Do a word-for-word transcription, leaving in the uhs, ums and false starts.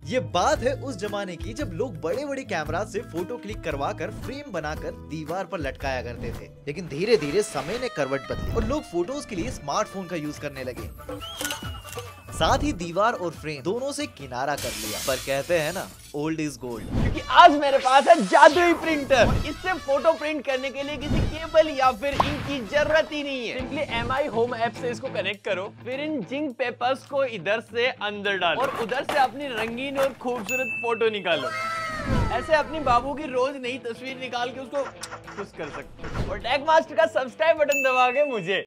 ये बात है उस जमाने की जब लोग बड़े बड़े कैमरा से फोटो क्लिक करवा कर फ्रेम बनाकर दीवार पर लटकाया करते थे। लेकिन धीरे धीरे समय ने करवट बदली और लोग फोटोज के लिए स्मार्टफोन का यूज करने लगे। साथ ही दीवार और फ्रेम दोनों से किनारा कर लिया। पर कहते हैं ना, ओल्ड इज गोल्ड। क्योंकि आज मेरे पास है जादुई प्रिंटर। इससे फोटो प्रिंट करने के लिए किसी केबल या फिर इंक की जरूरत ही नहीं है। Simply M I Home app से इसको कनेक्ट करो, फिर इन जिंक पेपर्स को इधर से अंदर डालो और उधर से अपनी रंगीन और खूबसूरत फोटो निकालो। ऐसे अपनी बाबू की रोज नई तस्वीर निकाल के उसको खुश कर सकते हो। और टेक मास्टर का सब्सक्राइब बटन दबा के मुझे